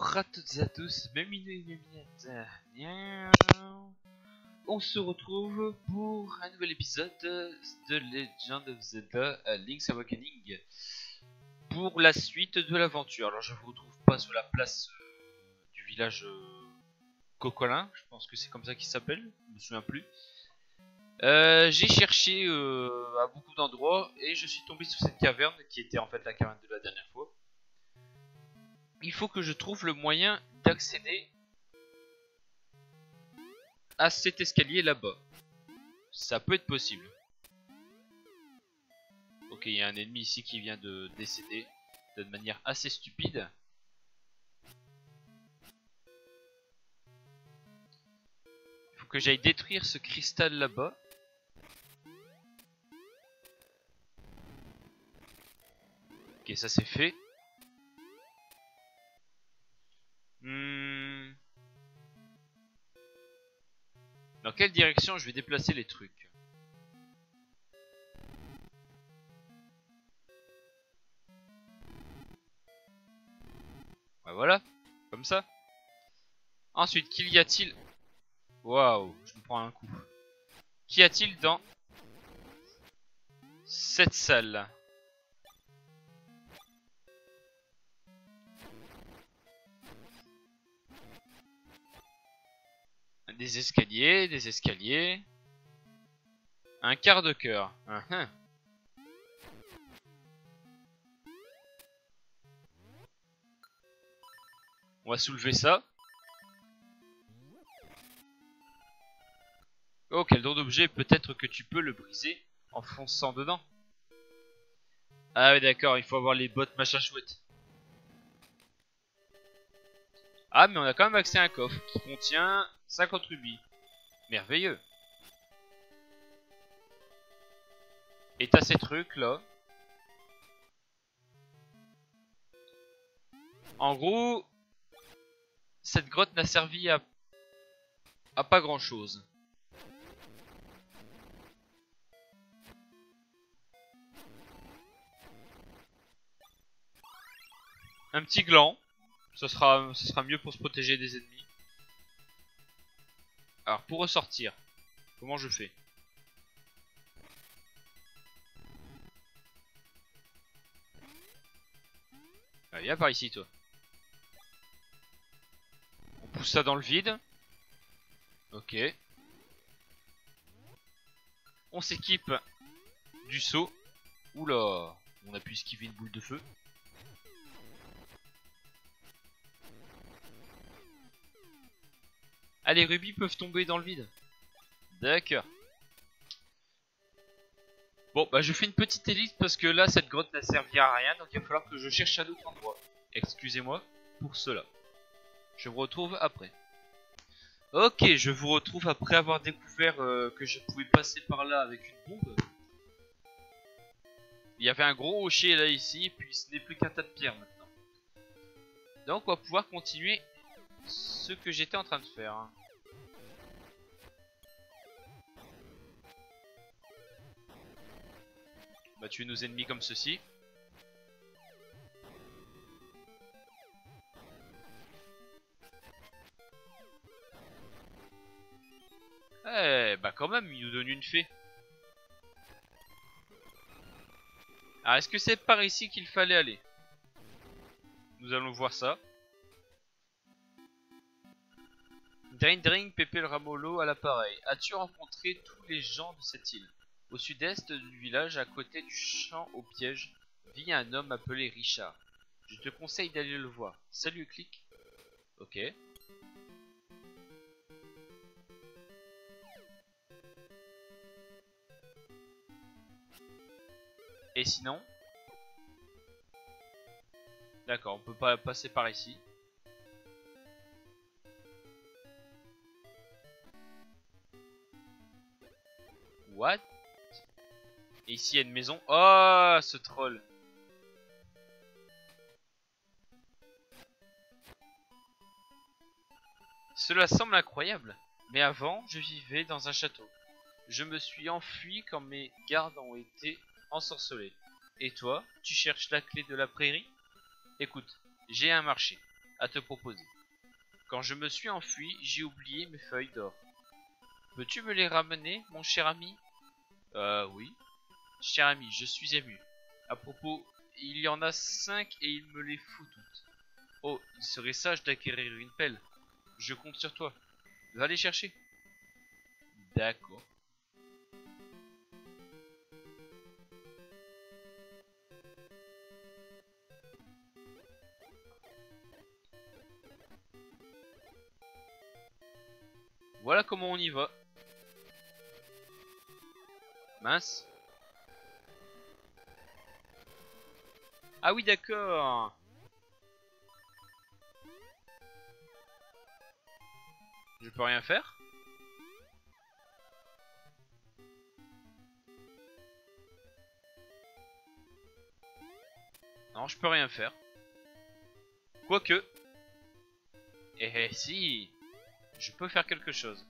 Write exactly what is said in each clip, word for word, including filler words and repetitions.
Bonjour à toutes et à tous, bienvenue, bienvenue. On se retrouve pour un nouvel épisode de Legend of Zelda Link's Awakening pour la suite de l'aventure. Alors je vous retrouve pas sur la place euh, du village euh, Cocolin, je pense que c'est comme ça qu'il s'appelle, je me souviens plus. Euh, j'ai cherché euh, à beaucoup d'endroits et je suis tombé sur cette caverne qui était en fait la caverne de la dernière fois. Il faut que je trouve le moyen d'accéder à cet escalier là-bas. Ça peut être possible. Ok, il y a un ennemi ici qui vient de décéder de manière assez stupide. Il faut que j'aille détruire ce cristal là-bas. Ok, ça c'est fait. Hmm. Dans quelle direction je vais déplacer les trucs? Ouais, voilà, comme ça. Ensuite, qu'il y a-t-il? Waouh, je me prends un coup. Qu'y a-t-il dans cette salle? Des escaliers, des escaliers. Un quart de cœur. Uh -huh. On va soulever ça. Oh, quel drôle d'objet. Peut-être que tu peux le briser en fonçant dedans. Ah oui, d'accord, il faut avoir les bottes machin chouette. Ah, mais on a quand même accès à un coffre qui contient cinquante rubis. Merveilleux. Et t'as ces trucs là. En gros, cette grotte n'a servi à, à pas grand chose. Un petit gland. Ce sera, ce sera mieux pour se protéger des ennemis. Alors, pour ressortir, comment je fais? Ah, viens par ici, toi. On pousse ça dans le vide. Ok. On s'équipe du saut. Oula, on a pu esquiver une boule de feu. Ah, les rubis peuvent tomber dans le vide. D'accord. Bon, bah je fais une petite élite parce que là, cette grotte n'a servi à rien. Donc il va falloir que je cherche un autre endroit. Excusez-moi pour cela. Je vous retrouve après. Ok, je vous retrouve après avoir découvert euh, que je pouvais passer par là avec une bombe. Il y avait un gros rocher là ici, puis ce n'est plus qu'un tas de pierres maintenant. Donc on va pouvoir continuer ce que j'étais en train de faire. On va tuer nos ennemis comme ceci. Eh bah quand même, il nous donne une fée. Alors est-ce que c'est par ici qu'il fallait aller? Nous allons voir ça. Drain Drain Pépé le Ramolo à l'appareil. As-tu rencontré tous les gens de cette île? Au sud-est du village, à côté du champ au piège, vit un homme appelé Richard. Je te conseille d'aller le voir. Salut, clic. Ok. Et sinon? D'accord, on peut pas passer par ici. What? Et ici il y a une maison. Oh, ce troll. Cela semble incroyable. Mais avant, je vivais dans un château. Je me suis enfui quand mes gardes ont été ensorcelés. Et toi, tu cherches la clé de la prairie? Écoute, j'ai un marché. à te proposer. Quand je me suis enfui, j'ai oublié mes feuilles d'or. Peux-tu me les ramener, mon cher ami? Euh, oui. Cher ami, je suis ému. À propos, il y en a cinq et il me les fout toutes. Oh, il serait sage d'acquérir une pelle. Je compte sur toi. Va les chercher. D'accord. Voilà comment on y va. Mince. Ah oui, d'accord. Je peux rien faire? Non, je peux rien faire. Quoique. Eh eh si. Je peux faire quelque chose.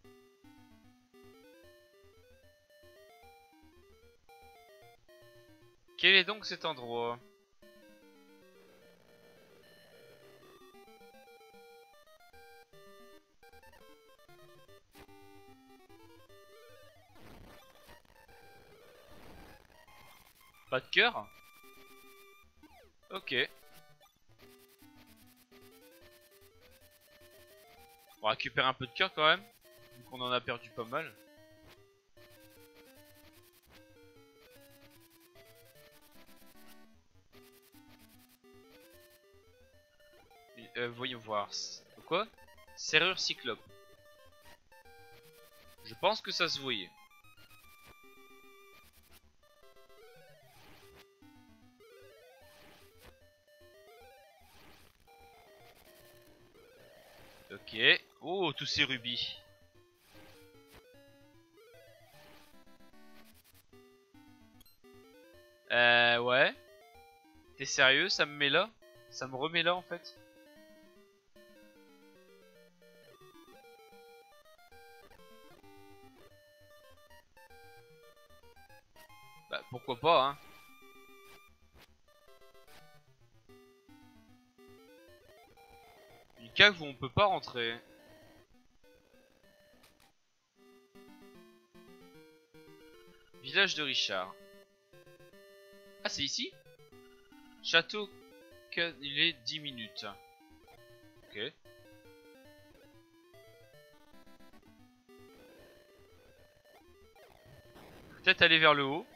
Quel est donc cet endroit? Pas de cœur? Ok. On va récupérer un peu de cœur quand même. Vu qu'on en a perdu pas mal. Euh, voyons voir. Quoi? Serrure cyclope. Je pense que ça se voyait. Ok. Oh, tous ces rubis. Euh, ouais. T'es sérieux? Ça me met là? Ça me remet là en fait? Bah, pourquoi pas, hein? Une cave où on peut pas rentrer. Village de Richard. Ah, c'est ici? Château, il est dix minutes. Ok. Peut-être aller vers le haut.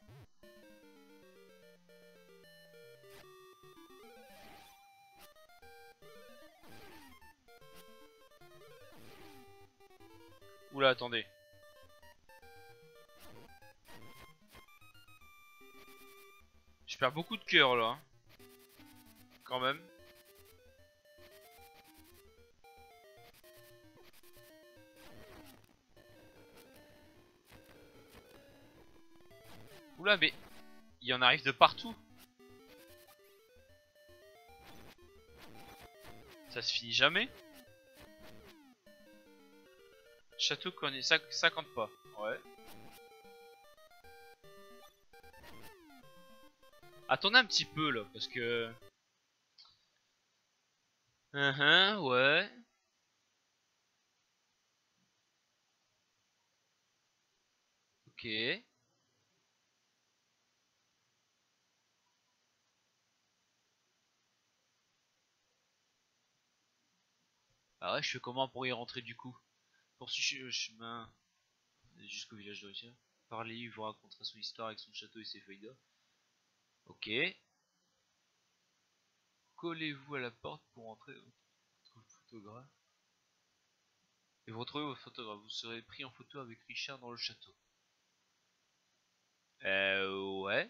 Oula, attendez. Je perds beaucoup de cœur là. Quand même. Oula, mais il y en arrive de partout. Ça se finit jamais. Château connaît ça, ça compte pas. Ouais. Attendez un petit peu là, parce que. Uh -huh, ouais. Ok. Ah ouais, je fais comment pour y rentrer du coup? Poursuivre le chemin jusqu'au village de Richard. Parlez, il vous racontera son histoire avec son château et ses feuilles d'or. Ok. Collez-vous à la porte pour entrer votre photographe. Et vous retrouvez votre photographe. Vous serez pris en photo avec Richard dans le château. Euh, ouais.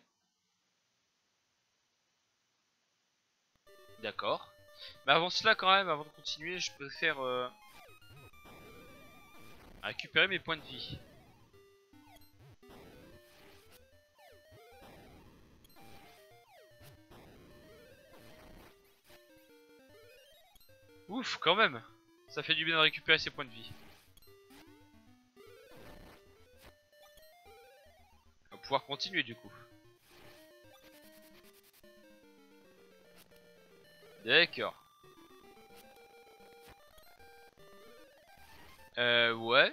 D'accord. Mais avant cela, quand même, avant de continuer, je préfère euh, récupérer mes points de vie. Ouf, quand même. Ça fait du bien de récupérer ses points de vie. On va pouvoir continuer du coup. D'accord. Euh, ouais.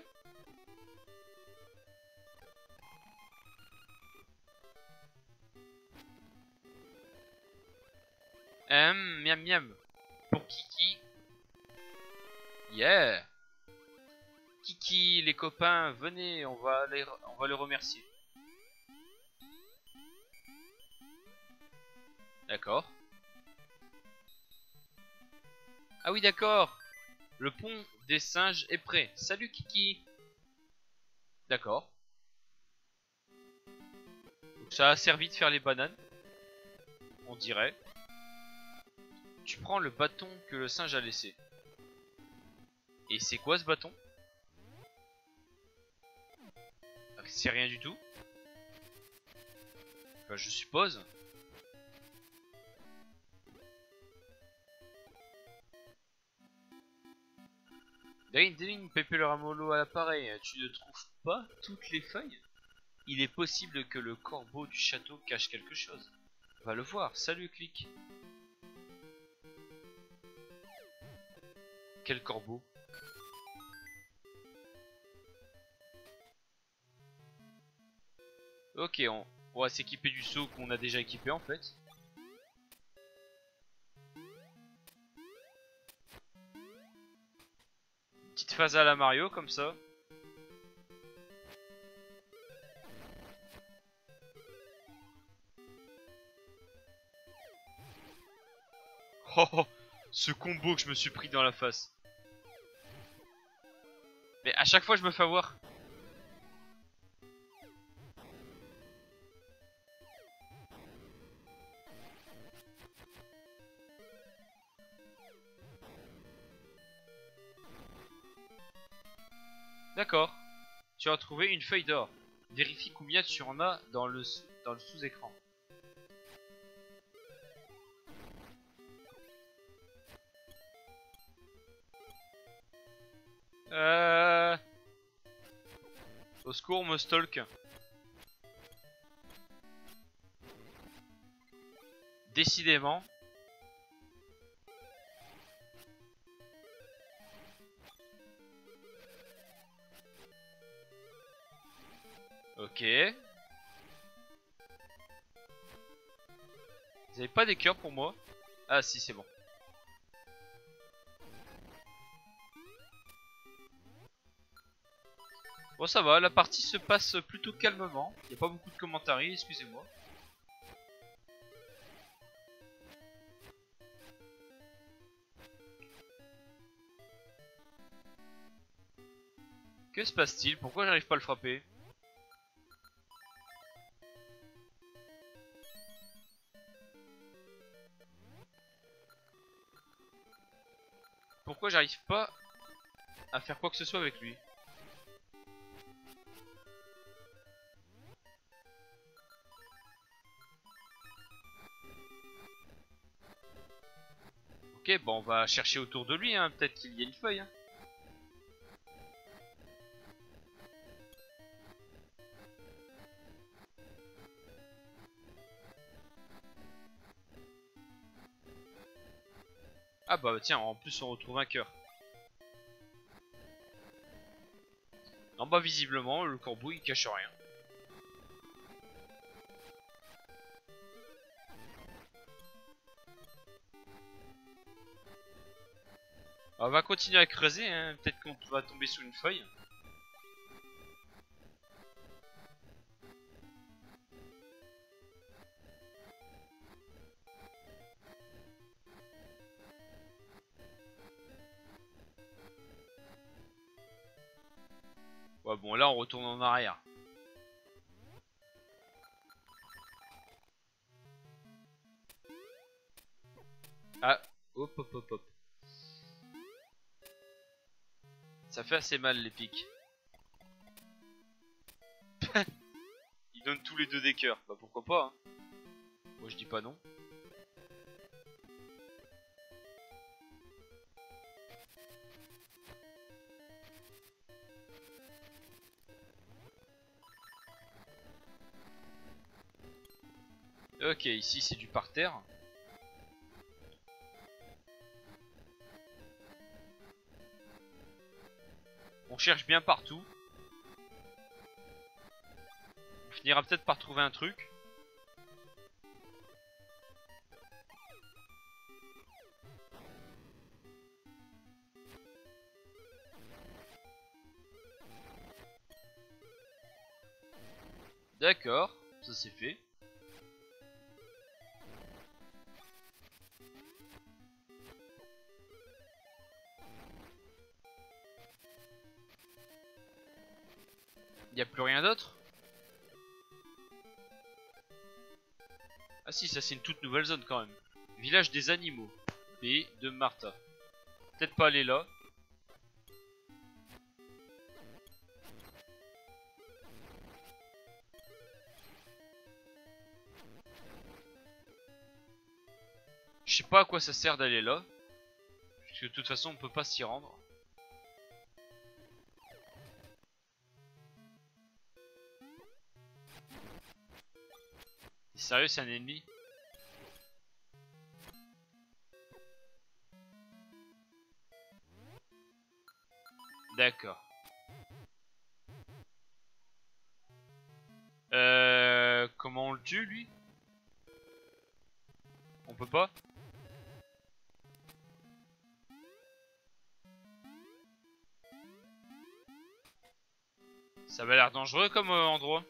Hum, miam miam. Pour Kiki. Yeah. Kiki, les copains, venez, on va les, on va les remercier. D'accord. Ah oui, d'accord. Le pont des singes est prêt. Salut Kiki. D'accord. Donc ça a servi de faire les bananes. On dirait. Tu prends le bâton que le singe a laissé. Et c'est quoi ce bâton? C'est rien du tout. Enfin, je suppose. Daring, Daring, Pepe le Ramolo à l'appareil. Tu ne trouves pas toutes les feuilles? Il est possible que le corbeau du château cache quelque chose. Va le voir. Salut, Click. Quel corbeau? Ok, on, on va s'équiper du saut qu'on a déjà équipé en fait. Petite phase à la Mario comme ça. Oh, oh, ce combo que je me suis pris dans la face. Mais à chaque fois je me fais avoir. D'accord. Tu as trouvé une feuille d'or. Vérifie combien tu en as dans le, dans le sous-écran. Euh... Au secours, on me stalk. Décidément. Ok. Vous avez pas des cœurs pour moi? Ah si, c'est bon. Bon, ça va, la partie se passe plutôt calmement. Il n'y a pas beaucoup de commentaires, excusez-moi. Que se passe-t-il? Pourquoi j'arrive pas à le frapper? Pourquoi j'arrive pas à faire quoi que ce soit avec lui? Ok, bon, on va chercher autour de lui, hein. Peut-être qu'il y a une feuille. Hein. Ah bah tiens, en plus on retrouve un cœur. Non bah visiblement, le corbeau il cache rien. On va continuer à creuser, hein. Peut-être qu'on va tomber sous une feuille. Ouais bon là on retourne en arrière. Ah, hop hop hop hop. Ça fait assez mal les pics. Ils donnent tous les deux des cœurs. Bah pourquoi pas hein. Moi je dis pas non. Ok, ici c'est du parterre. On cherche bien partout. On finira peut-être par trouver un truc. D'accord, ça c'est fait. Y a plus rien d'autre? Ah si, ça c'est une toute nouvelle zone quand même. Village des animaux. B de Martha. Peut-être pas aller là. Je sais pas à quoi ça sert d'aller là. Parce que de toute façon on peut pas s'y rendre. Sérieux, c'est un ennemi? D'accord. Euh, comment on le tue lui? On peut pas? Ça m'a l'air dangereux comme euh, endroit.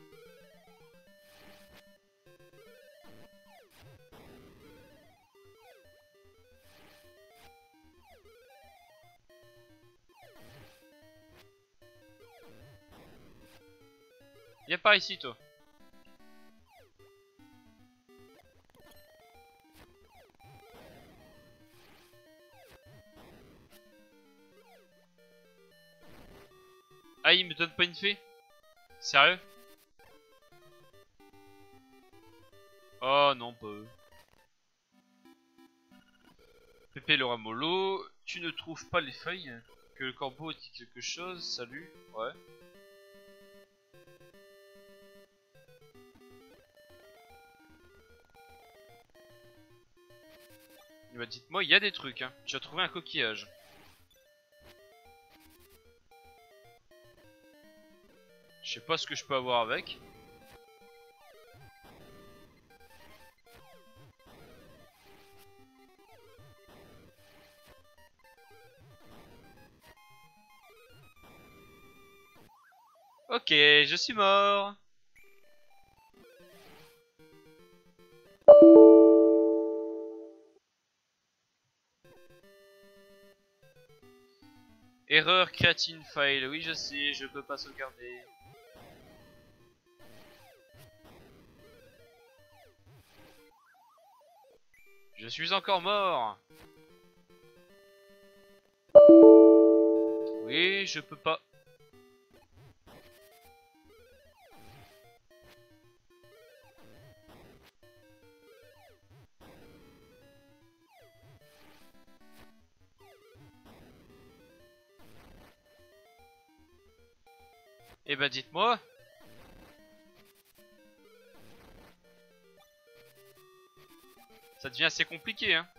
Viens par ici toi. Ah, il me donne pas une fée? Sérieux? Oh non, pas eux. Pépé le ramolo, tu ne trouves pas les feuilles? Que le corbeau dit quelque chose? Salut. Ouais. Il m'a dit, moi il y a des trucs, hein. Tu as trouvé un coquillage. Je sais pas ce que je peux avoir avec. Ok, je suis mort. Erreur creatine file. Oui, je sais, je peux pas sauvegarder. Je suis encore mort. Oui, je peux pas. Eh ben dites-moi. Ça devient assez compliqué, hein.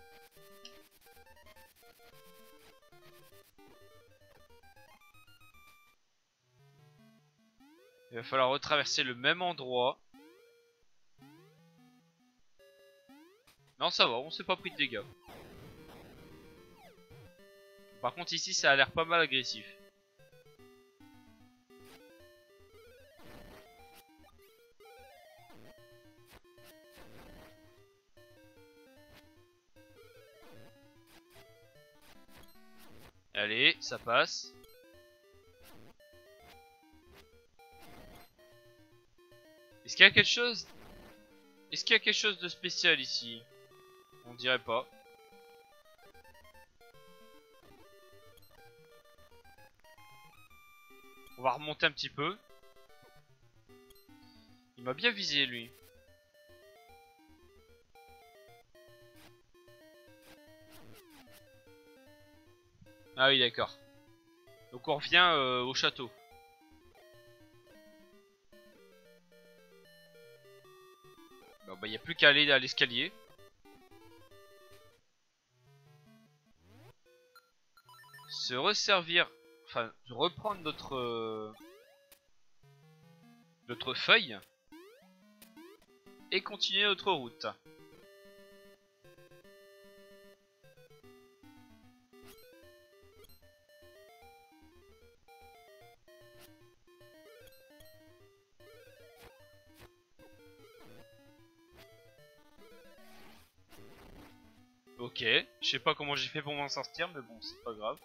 Il va falloir retraverser le même endroit. Non, ça va, on s'est pas pris de dégâts. Par contre ici ça a l'air pas mal agressif. Allez, ça passe. Est-ce qu'il y a quelque chose? Est-ce qu'il y a quelque chose de spécial ici? On dirait pas. On va remonter un petit peu. Il m'a bien visé lui. Ah oui, d'accord. Donc on revient euh, au château. Bon bah il n'y a plus qu'à aller à l'escalier. Se resservir. enfin, reprendre notre euh, notre feuille et continuer notre route. Ok, je sais pas comment j'ai fait pour m'en sortir, mais bon, c'est pas grave.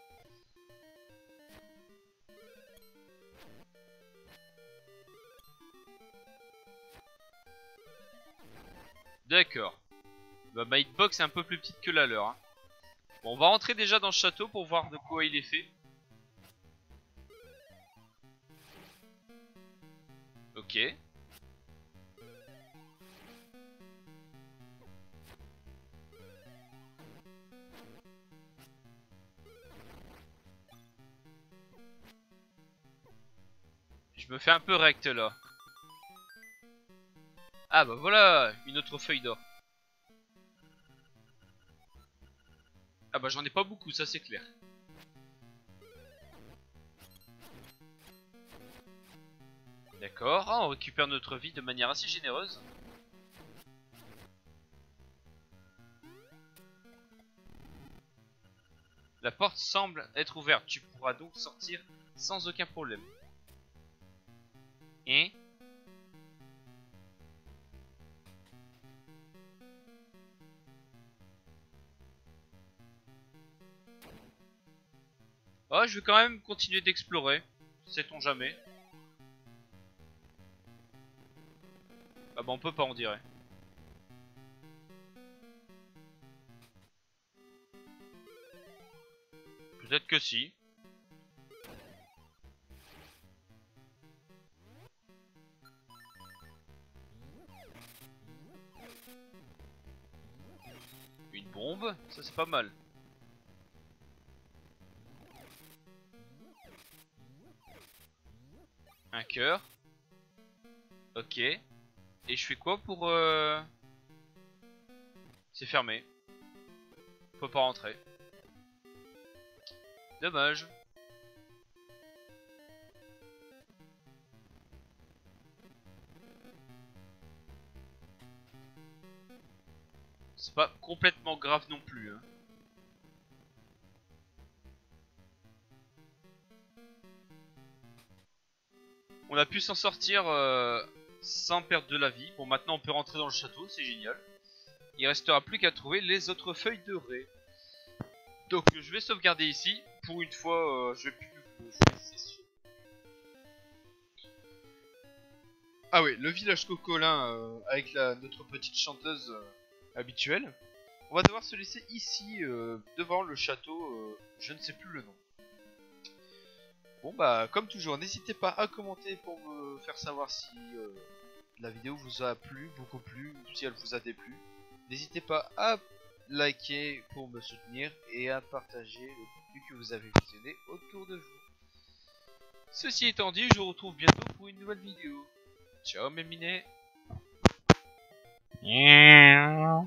D'accord. Bah, ma hitbox est un peu plus petite que la leur. Hein. Bon, on va rentrer déjà dans le château pour voir de quoi il est fait. Ok. Je me fais un peu rect là. Ah bah voilà, une autre feuille d'or. Ah bah j'en ai pas beaucoup, ça c'est clair. D'accord, ah, on récupère notre vie de manière assez généreuse. La porte semble être ouverte, tu pourras donc sortir sans aucun problème. Et oh, je vais quand même continuer d'explorer, sait-on jamais. Ah bah on peut pas, on dirait. Peut-être que si. Une bombe, ça c'est pas mal. Un cœur. Ok. Et je fais quoi pour... Euh... C'est fermé. On peut pas rentrer. Dommage. C'est pas complètement grave non plus. Hein. On a pu s'en sortir euh, sans perdre de la vie. Bon, maintenant on peut rentrer dans le château, c'est génial. Il restera plus qu'à trouver les autres feuilles de raie. Donc je vais sauvegarder ici. Pour une fois, euh, je vais plus vous jouer session. Ah oui, le village Cocolin euh, avec la, notre petite chanteuse euh, habituelle. On va devoir se laisser ici, euh, devant le château, euh, je ne sais plus le nom. Bon bah, comme toujours, n'hésitez pas à commenter pour me faire savoir si euh, la vidéo vous a plu, beaucoup plu, ou si elle vous a déplu. N'hésitez pas à liker pour me soutenir et à partager le contenu que vous avez visionné autour de vous. Ceci étant dit, je vous retrouve bientôt pour une nouvelle vidéo. Ciao mes minets. Yeah.